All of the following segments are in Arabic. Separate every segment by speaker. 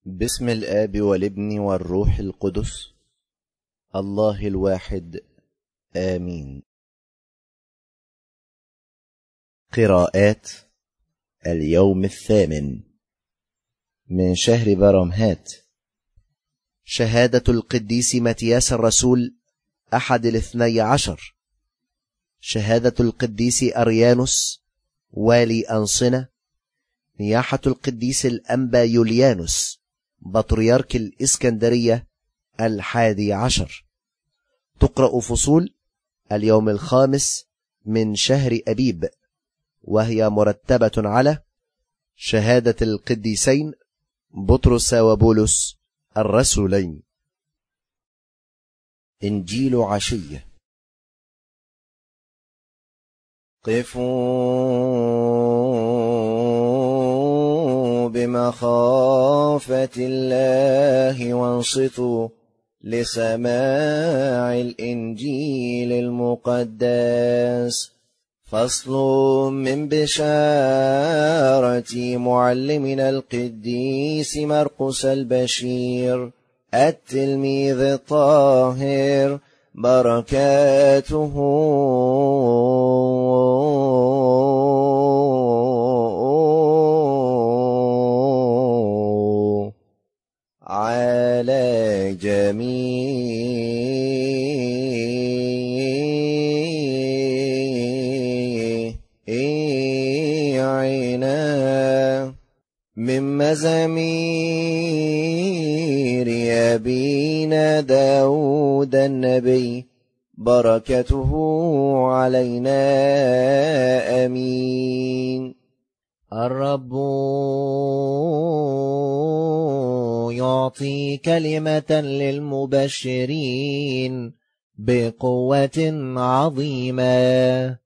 Speaker 1: باسم الآب والابن والروح القدس الله الواحد آمين. قراءات اليوم 8 من شهر برمهات. شهادة القديس متياس الرسول أحد 12. شهادة القديس أريانوس والي أنصنة. نياحة القديس الأنبا يوليانوس بطريرك الإسكندرية 11. تقرأ فصول اليوم 5 من شهر أبيب، وهي مرتبة على شهادة القديسين بطرس وبولس الرسولين. إنجيل عشية. قفوا بمخافة الله وانصتوا لسماع الإنجيل المقدس. فصل من بشارة معلمنا القديس مرقس البشير التلميذ الطاهر، بركاته على جميعنا. من مزامير أبينا داود النبي، بركته علينا آمين. الرب يعطي كلمة للمبشرين بقوة عظيمة.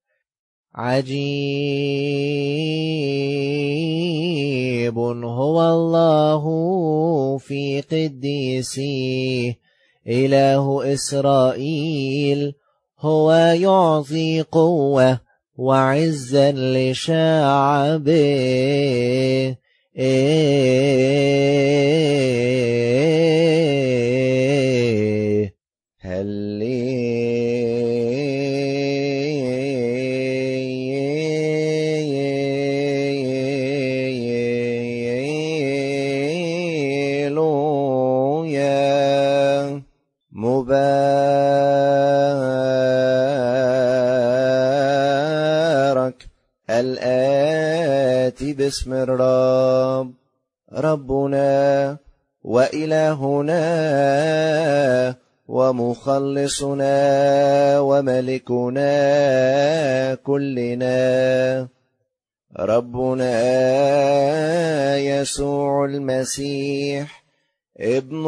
Speaker 1: عجيب هو الله في قديسيه، إله إسرائيل، هو يعطي قوة وعزا لشعبه. مبارك الآتي باسم الرب، ربنا وإلهنا ومخلصنا وملكنا كلنا، ربنا يسوع المسيح ابن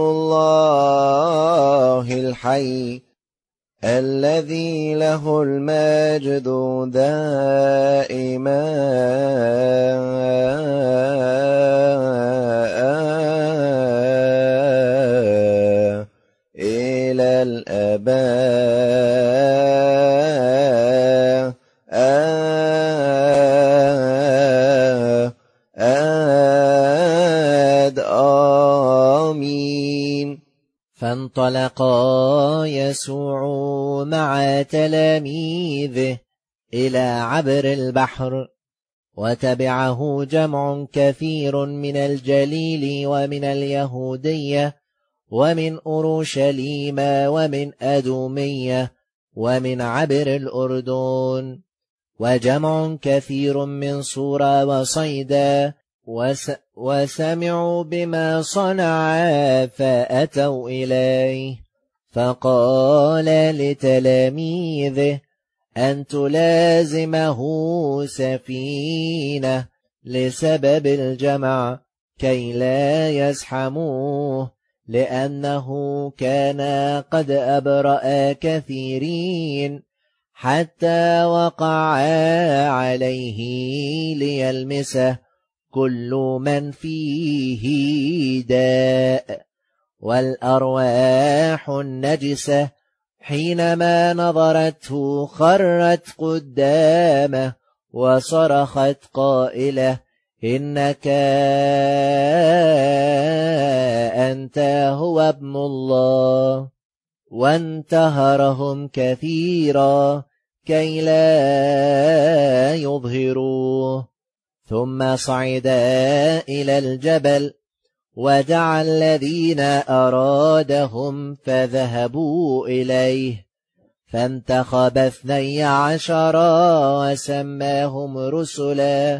Speaker 1: الله الحي، الذي له المجد دائما إلى الآباء آمين. فانطلقا يسوع مع تلاميذه إلى عبر البحر، وتبعه جمع كثير من الجليل ومن اليهودية ومن أورشليم ومن أدومية ومن عبر الأردن، وجمع كثير من صورة وصيدا، وسمعوا بما صنع فأتوا إليه. فقال لتلاميذه أن تلازمه سفينة لسبب الجمع كي لا يزحموه، لأنه كان قد أبرأ كثيرين حتى وقع عليه ليلمسه كل من فيه داء. والأرواح النجسة حينما نظرته خرت قدامه وصرخت قائلة: إنك أنت هو ابن الله. وانتهرهم كثيرا كي لا يظهروه. ثم صعد إلى الجبل ودعا الذين أرادهم فذهبوا إليه، فانتخب 12 وسماهم رسلا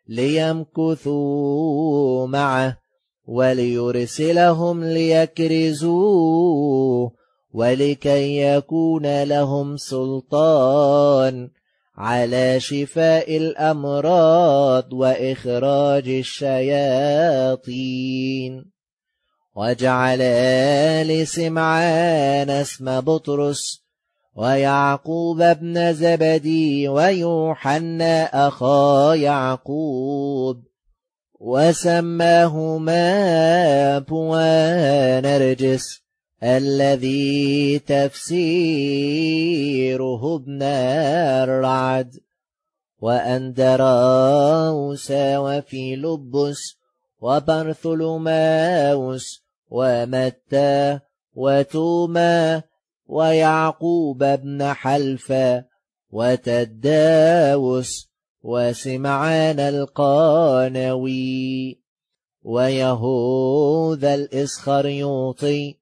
Speaker 1: ليمكثوا معه وليرسلهم ليكرزوه، ولكي يكون لهم سلطان على شفاء الأمراض وإخراج الشياطين. وجعل لسمعان اسم بطرس ويعقوب ابن زبدي ويوحنا أخا يعقوب، وسماهما بوانرجس الذي تفسيره ابن الرعد، وأندراوس وفيلبس وبرثلماوس ومتى وتوما ويعقوب بن حلفة وتداوس وسمعان القانوي ويهوذا الإسخريوطي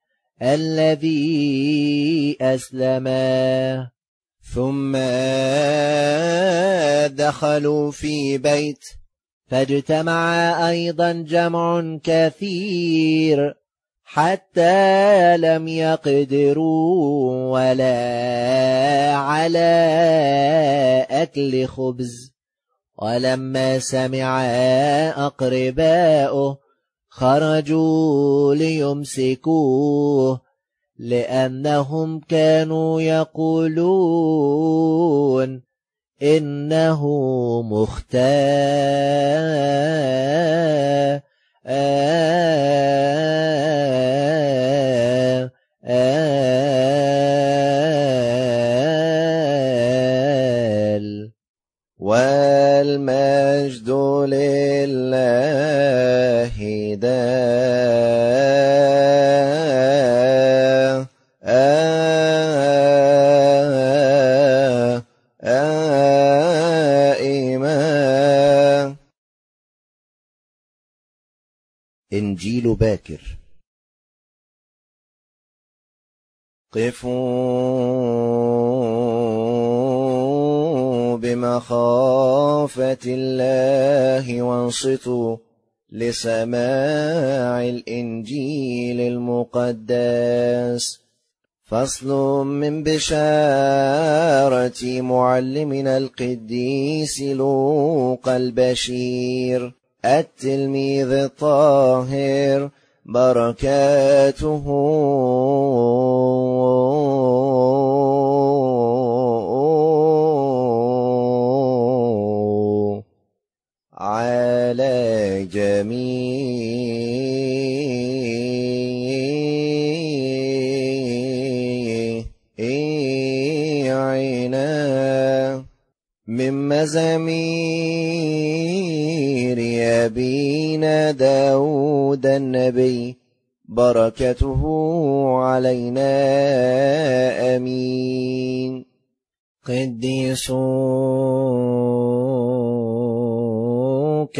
Speaker 1: الذي أسلما.
Speaker 2: ثم دخلوا في بيت
Speaker 1: فاجتمع أيضا جمع كثير حتى لم يقدروا ولا على أكل خبز. ولما سمع أقرباؤه خرجوا ليمسكوه، لأنهم كانوا يقولون إنه مختال.
Speaker 2: والمجد لله دائما.
Speaker 1: إنجيل باكر.
Speaker 2: قفوا بمخافة الله وانصتوا لسماع الإنجيل المقدس. فصل من بشارة معلمنا القديس لوقا البشير التلميذ الطاهر، بركاته على جميعنا. من مزامير أبينا داود النبي، بركته علينا آمين.
Speaker 1: قديسوك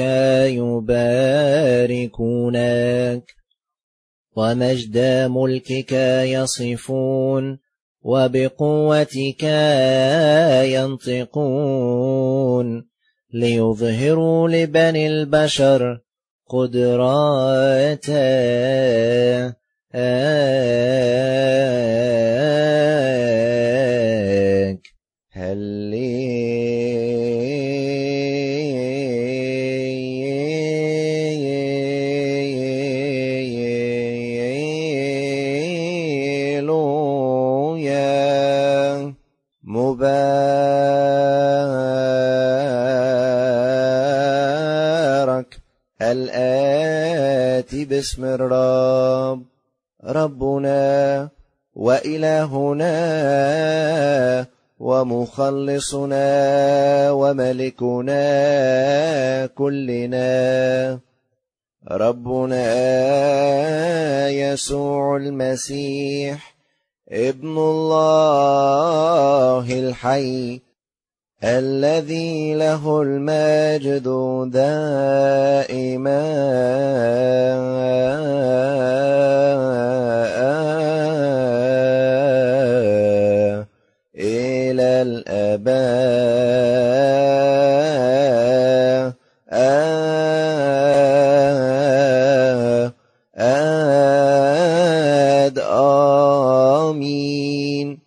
Speaker 1: يباركونك، ومجد ملكك يصفون، وبقوتك ينطقون، ليظهروا لبني البشر قدراتك.
Speaker 2: مبارك الآتي باسم الرب، ربنا وإلهنا ومخلصنا وملكنا كلنا ربنا يسوع المسيح ابن الله الحي الذي له المجد دائما إلى الآباء آمين.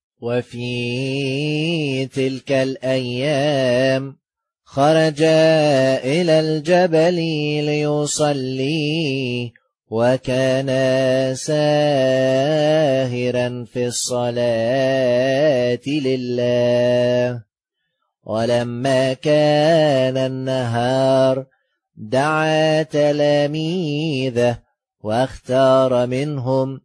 Speaker 1: وفي تلك الأيام خرج إلى الجبل ليصلي، وكان ساهرا في الصلاة لله. ولما كان النهار دعا تلاميذه واختار منهم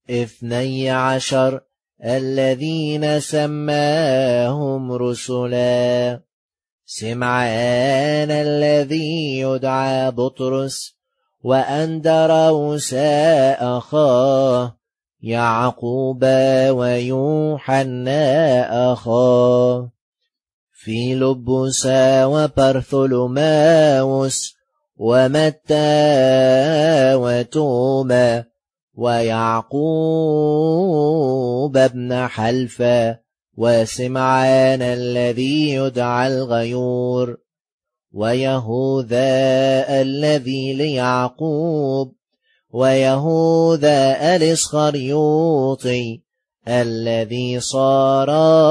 Speaker 1: 12 الذين سماهم رسلا: سمعان الذي يدعى بطرس، وأندروس أخاه، يعقوب ويوحنا أخاه، فيلبس وبرثولماوس، ومتى وتوما، ويعقوب ابن حلفة، وسمعان الذي يدعى الغيور، ويهوذا الذي ليعقوب، ويهوذا الإسخريوطي الذي صار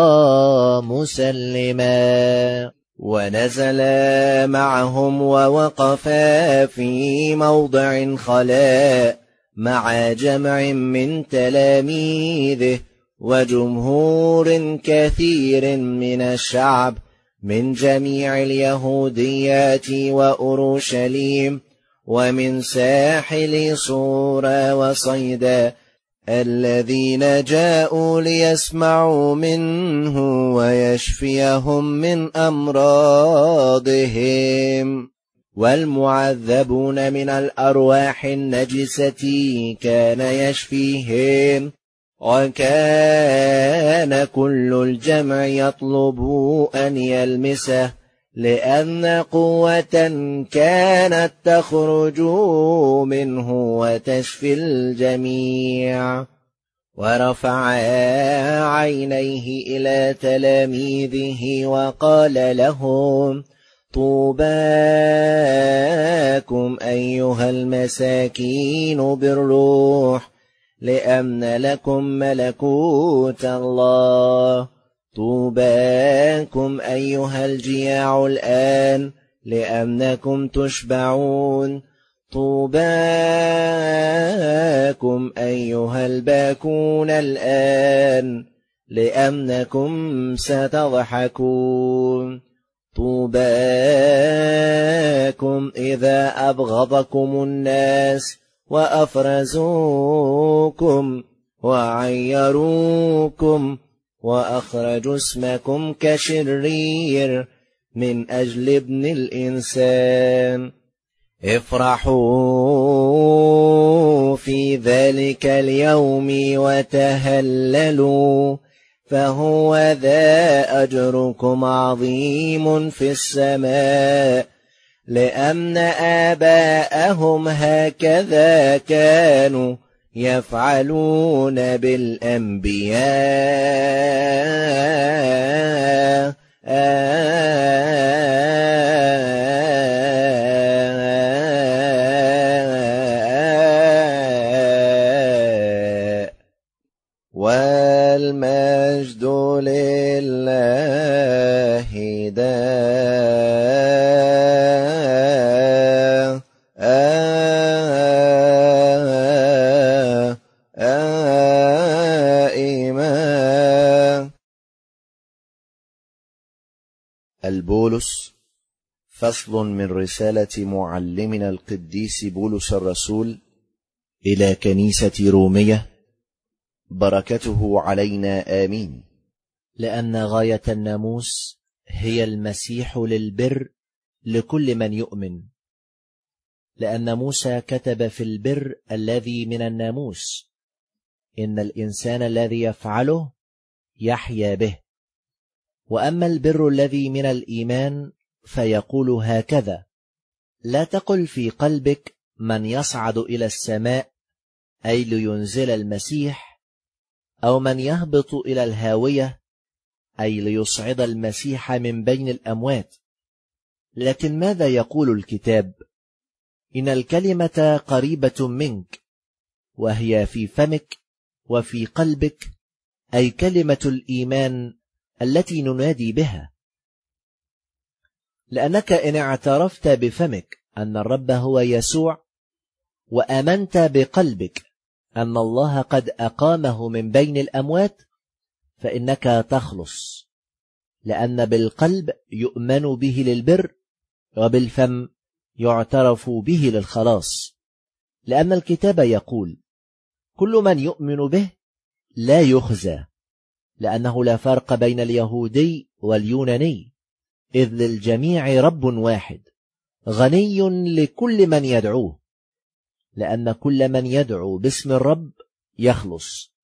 Speaker 1: مسلما.
Speaker 2: ونزل معهم ووقف في موضع خلاء مع جمع من تلاميذه وجمهور كثير من الشعب من جميع اليهوديات وأورشليم ومن ساحل صور وصيدا، الذين جاءوا ليسمعوا منه ويشفيهم من أمراضهم. والمعذبون من الأرواح النجسة كان يشفيهم. وكان كل الجمع يطلب أن يلمسه، لأن قوة كانت تخرج منه وتشفي الجميع. ورفع عينيه إلى تلاميذه وقال لهم: طوباكم أيها المساكين بالروح، لأن لكم ملكوت الله. طوباكم أيها الجياع الآن، لأنكم تشبعون. طوباكم أيها الباكون الآن، لأنكم ستضحكون. طوباكم إذا أبغضكم الناس وأفرزوكم وعيروكم وأخرجوا اسمكم كشرير من أجل ابن الإنسان. افرحوا في ذلك اليوم وتهللوا، فهو ذا أجركم عظيم في السماء، لأن آباءهم هكذا كانوا يفعلون بالأنبياء. والمجد لله دائما. البولس. فصل من رسالة معلمنا القديس بولس الرسول إلى كنيسة رومية، بركته علينا آمين.
Speaker 1: لأن غاية الناموس هي المسيح للبر لكل من يؤمن، لأن موسى كتب في البر الذي من الناموس: إن الإنسان الذي يفعله يحيا به. وأما البر الذي من الإيمان فيقول هكذا: لا تقل في قلبك من يصعد إلى السماء، أي لينزل المسيح، أو من يهبط إلى الهاوية، أي ليصعد المسيح من بين الأموات. لكن ماذا يقول الكتاب؟ إن الكلمة قريبة منك، وهي في فمك وفي قلبك، أي كلمة الإيمان التي ننادي بها. لأنك إن اعترفت بفمك أن الرب هو يسوع، وآمنت بقلبك أن الله قد أقامه من بين الأموات، فإنك تخلص، لأن بالقلب يؤمن به للبر، وبالفم يعترف به للخلاص. لأن الكتاب يقول: كل من يؤمن به لا يخزى، لأنه لا فرق بين اليهودي واليوناني، إذ للجميع رب واحد غني لكل من يدعوه، لأن كل من يدعو باسم الرب يخلص.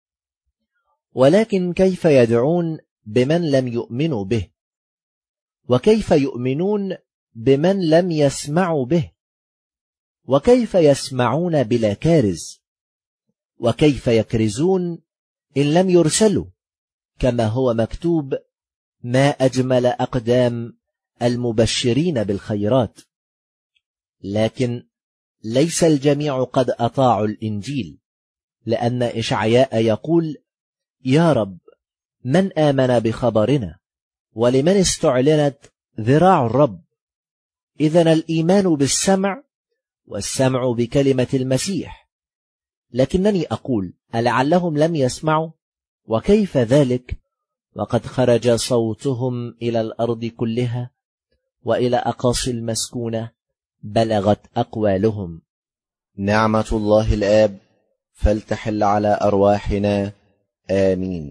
Speaker 1: ولكن كيف يدعون بمن لم يؤمنوا به؟ وكيف يؤمنون بمن لم يسمعوا به؟ وكيف يسمعون بلا كارز؟ وكيف يكرزون إن لم يرسلوا؟ كما هو مكتوب: ما أجمل أقدام المبشرين بالخيرات. لكن ليس الجميع قد أطاعوا الإنجيل، لأن إشعياء يقول: يا رب، من آمن بخبرنا؟ ولمن استعلنت ذراع الرب؟ إذن الإيمان بالسمع، والسمع بكلمة المسيح. لكنني أقول: ألعلهم لم يسمعوا؟ وكيف ذلك وقد خرج صوتهم إلى الأرض كلها، وإلى أقاصي المسكونة بلغت أقوالهم.
Speaker 2: نعمة الله الآب فلتحل على أرواحنا، آمين.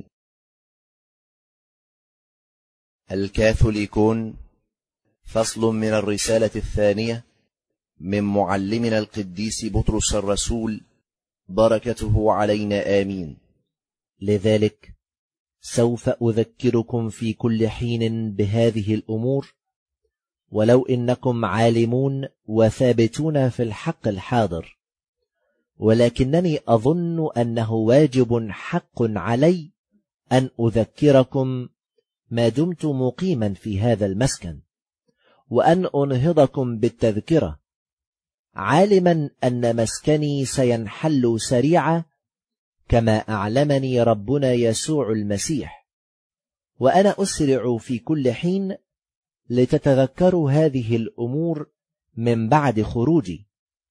Speaker 2: الكاثوليكون، فصل من الرسالة الثانية من معلمنا القديس بطرس الرسول، بركته علينا، آمين.
Speaker 1: لذلك سوف أذكركم في كل حين بهذه الأمور، ولو إنكم عالمون وثابتون في الحق الحاضر، ولكنني أظن أنه واجب حق علي أن أذكركم ما دمت مقيما في هذا المسكن، وأن أنهضكم بالتذكرة، عالما أن مسكني سينحل سريعا، كما أعلمني ربنا يسوع المسيح. وأنا أسرع في كل حين لتتذكروا هذه الأمور من بعد خروجي،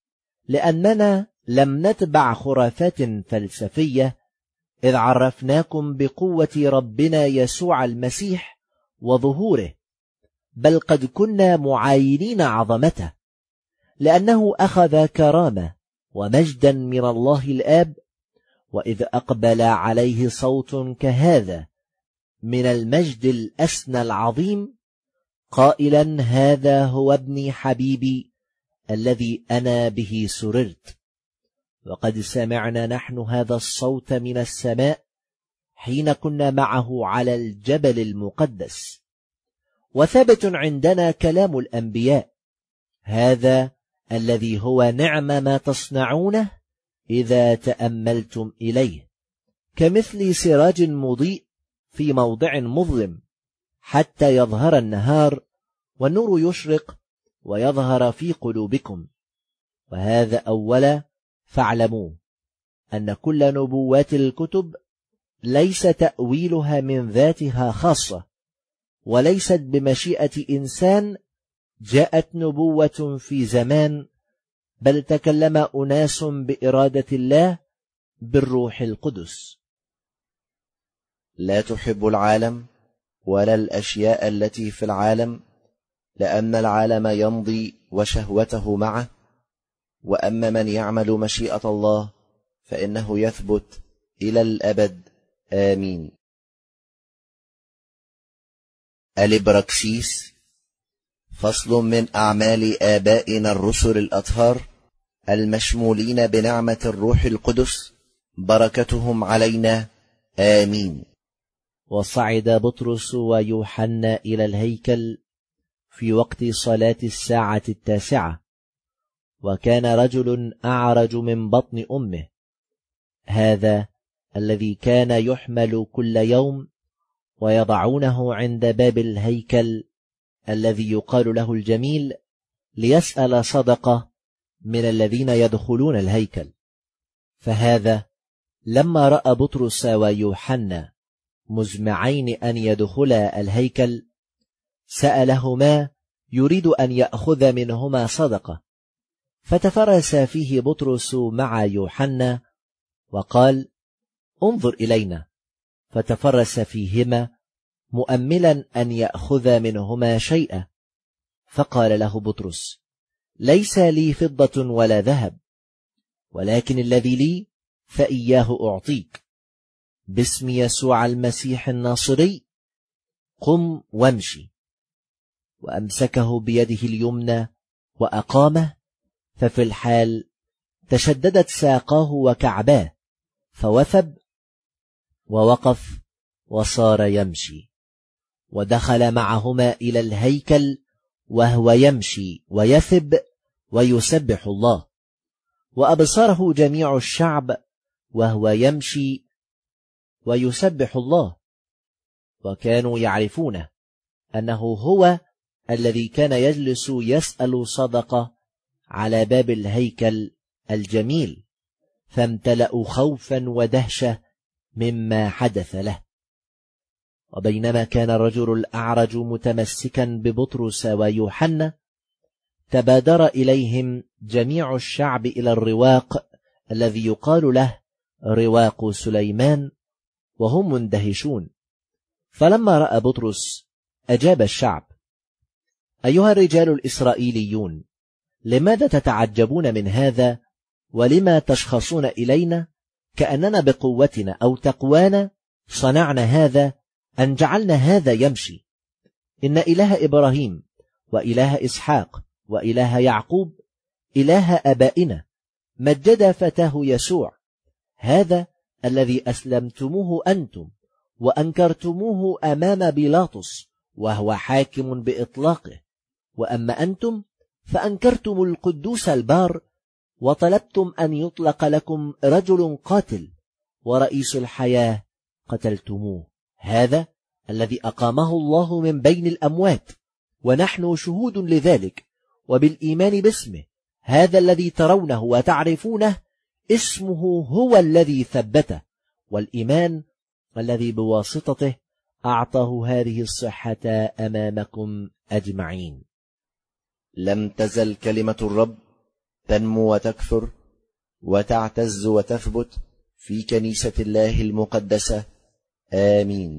Speaker 1: لأننا لم نتبع خرافات فلسفية، إذ عرفناكم بقوة ربنا يسوع المسيح وظهوره، بل قد كنا معاينين عظمته، لأنه أخذ كرامة ومجدا من الله الآب، وإذ أقبل عليه صوت كهذا من المجد الأسنى العظيم، قائلا: هذا هو ابني حبيبي الذي أنا به سررت. وقد سمعنا نحن هذا الصوت من السماء حين كنا معه على الجبل المقدس، وثبت عندنا كلام الأنبياء، هذا الذي هو نعم ما تصنعونه إذا تأملتم إليه، كمثل سراج مضيء في موضع مظلم، حتى يظهر النهار والنور يشرق ويظهر في قلوبكم. وهذا أولا فاعلموا أن كل نبوات الكتب ليس تأويلها من ذاتها خاصة، وليست بمشيئة إنسان جاءت نبوة في زمان، بل تكلم أناس بإرادة الله بالروح القدس.
Speaker 2: لا تحب العالم ولا الأشياء التي في العالم، لأن العالم يمضي وشهوته معه، وأما من يعمل مشيئة الله فإنه يثبت إلى الأبد، آمين. الإبراكسيس، فصل من أعمال آبائنا الرسل الأطهار المشمولين بنعمة الروح القدس، بركتهم علينا، آمين.
Speaker 1: وصعد بطرس ويوحنا إلى الهيكل في وقت صلاة 9:00، وكان رجل أعرج من بطن أمه، هذا الذي كان يحمل كل يوم ويضعونه عند باب الهيكل الذي يقال له الجميل، ليسأل صدقة من الذين يدخلون الهيكل. فهذا لما رأى بطرس ويوحنا مزمعين أن يدخلا الهيكل، سألهما يريد أن يأخذ منهما صدقة، فتفرس فيه بطرس مع يوحنا وقال: انظر إلينا. فتفرس فيهما مؤملا أن يأخذ منهما شيئا. فقال له بطرس: ليس لي فضة ولا ذهب، ولكن الذي لي فإياه أعطيك. باسم يسوع المسيح الناصري قم وامشي. وأمسكه بيده اليمنى وأقامه، ففي الحال تشددت ساقاه وكعباه، فوثب ووقف وصار يمشي. ودخل معهما إلى الهيكل وهو يمشي ويثب ويسبح الله، وأبصره جميع الشعب وهو يمشي ويسبح الله، وكانوا يعرفونه أنه هو الذي كان يجلس يسأل صدقة على باب الهيكل الجميل، فامتلأوا خوفا ودهشة مما حدث له. وبينما كان الرجل الأعرج متمسكا ببطرس ويوحنا، تبادر إليهم جميع الشعب إلى الرواق الذي يقال له رواق سليمان، وهم مندهشون. فلما رأى بطرس أجاب الشعب: أيها الرجال الإسرائيليون، لماذا تتعجبون من هذا؟ ولما تشخصون إلينا كأننا بقوتنا أو تقوانا صنعنا هذا أن جعلنا هذا يمشي؟ إن إله إبراهيم وإله إسحاق وإله يعقوب إله آبائنا مجد فتاه يسوع، هذا الذي أسلمتموه أنتم وأنكرتموه أمام بيلاطس وهو حاكم بإطلاقه. وأما أنتم فأنكرتم القدوس البار، وطلبتم أن يطلق لكم رجل قاتل، ورئيس الحياة قتلتموه، هذا الذي أقامه الله من بين الأموات، ونحن شهود لذلك. وبالإيمان باسمه هذا الذي ترونه وتعرفونه، اسمه هو الذي ثبته، والإيمان الذي بواسطته أعطاه هذه الصحة أمامكم أجمعين.
Speaker 2: لم تزل كلمة الرب تنمو وتكثر وتعتز وتثبت في كنيسة الله المقدسة، آمين.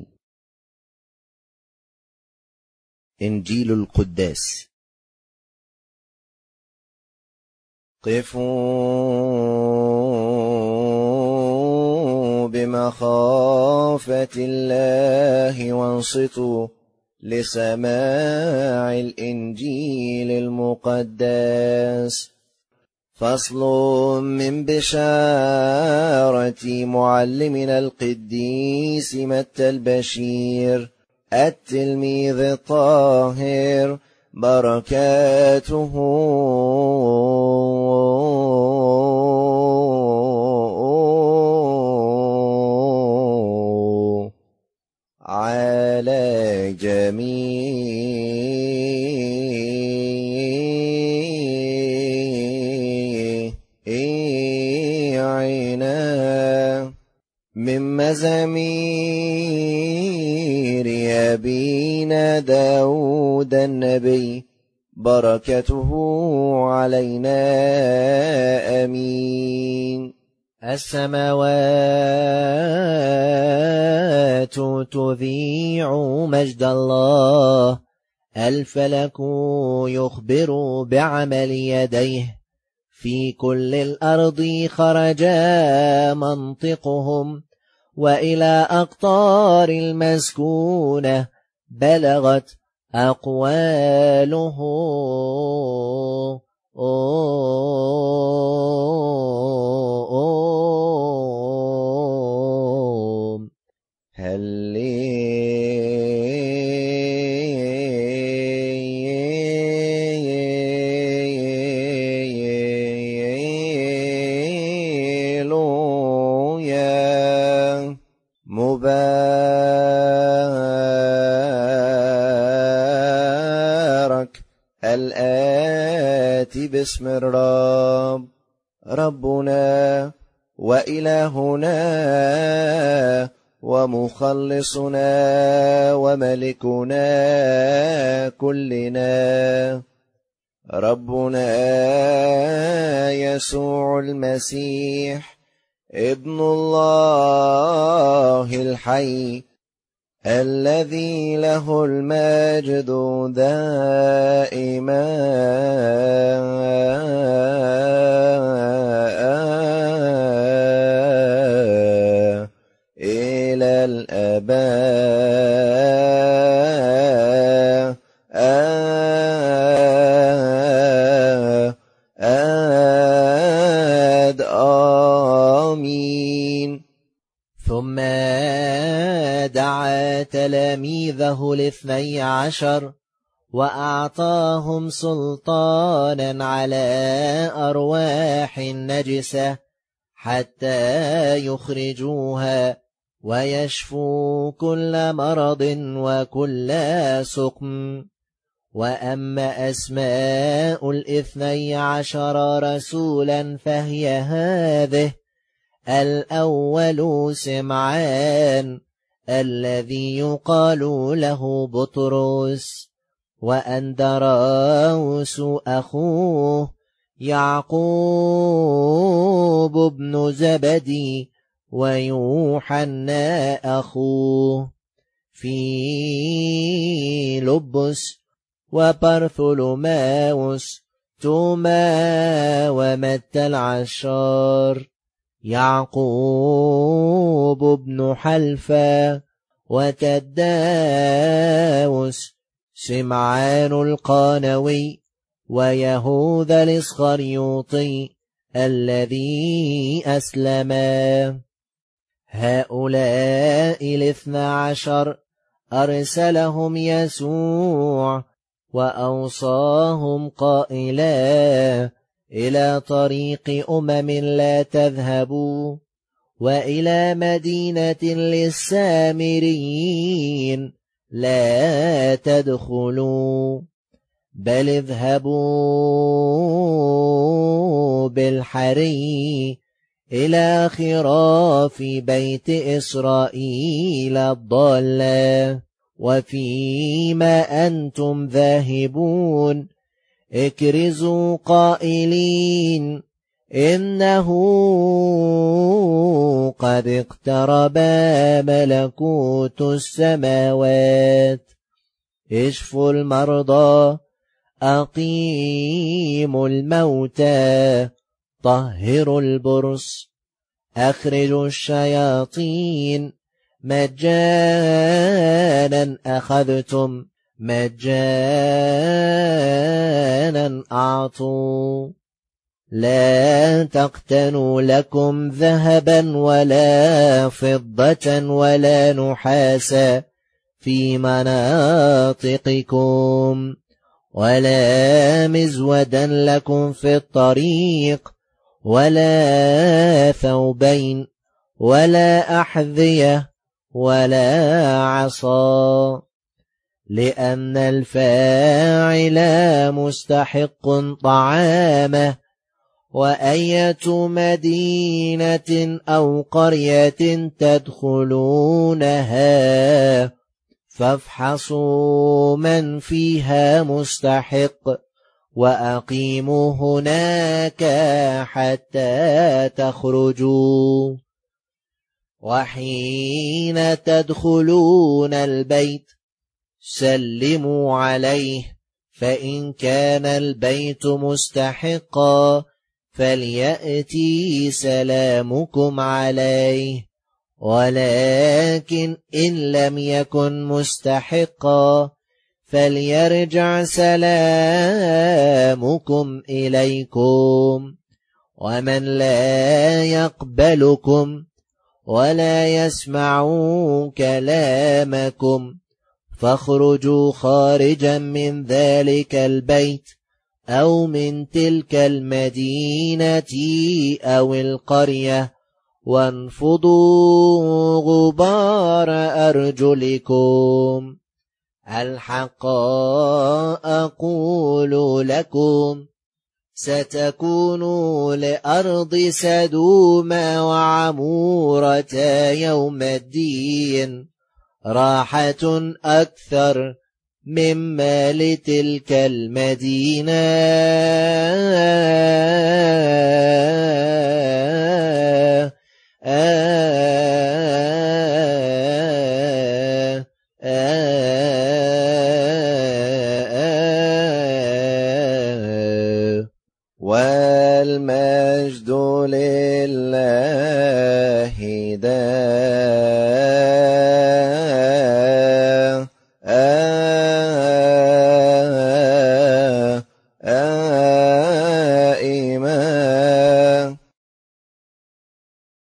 Speaker 2: إنجيل القداس. قفوا بمخافة الله وانصتوا لسماع الإنجيل المقدس. فصل من بشارة معلمنا القديس متى البشير التلميذ الطاهر، بركاته على جميعنا. من مزامير أبينا داود النبي، بركته علينا، آمين.
Speaker 1: السماوات تذيع مجد الله، الفلك يخبر بعمل يديه، في كل الأرض خرج منطقهم، وإلى أقطار المسكونة بلغت أقواله
Speaker 2: هللويا مبارك الآتي باسم الرب ربنا وإلهنا ومخلصنا وملكنا كلنا ربنا يسوع المسيح ابن الله الحي الذي له المجد دائما إلى الآباء آمين.
Speaker 1: ثم دعا تلاميذه 12 وأعطاهم سلطانا على أرواح النجسة حتى يخرجوها ويشفوا كل مرض وكل سقم. وأما أسماء 12 رسولا فهي هذه: الأول سمعان الذي يقال له بطرس، وأندراوس أخوه، يعقوب بن زبدي، ويوحنا أخوه، فيلبس وبرثولماوس، توما ومتى العشار، يعقوب بن حلفة، وتداوس، سمعان القانوي، ويهوذا الإسخريوطي الذي أسلما. هؤلاء 12 أرسلهم يسوع وأوصاهم قائلا: إلى طريق لا تذهبوا، وإلى مدينة للسامريين لا تدخلوا، بل اذهبوا بالحري إلى خراف بيت إسرائيل الضالة. وفيما أنتم ذاهبون اكرزوا قائلين: إنه قد اقترب ملكوت السماوات. اشفوا المرضى، أقيموا الموتى، طهروا البرص، أخرجوا الشياطين، مجانا أخذتم، مجانا أعطوا. لا تقتنوا لكم ذهبا ولا فضة ولا نحاسا في مناطقكم، ولا مزودا لكم في الطريق، ولا ثوبين، ولا أحذية، ولا عصا، لأن الفاعل مستحق طعامه. وأية مدينة أو قرية تدخلونها فافحصوا من فيها مستحق، وأقيموا هناك حتى تخرجوا. وحين تدخلون البيت سلموا عليه، فإن كان البيت مستحقا فليأتي سلامكم عليه، ولكن إن لم يكن مستحقا فليرجع سلامكم إليكم. ومن لا يقبلكم ولا يسمع كلامكم فاخرجوا خارجا من ذلك البيت أو من تلك المدينة أو القرية وانفضوا غبار أرجلكم. الحق أقول لكم ستكون لأرض سدوم وعمورة يوم الدين راحة أكثر مما لتلك المدينة.
Speaker 2: والمجد لله دائما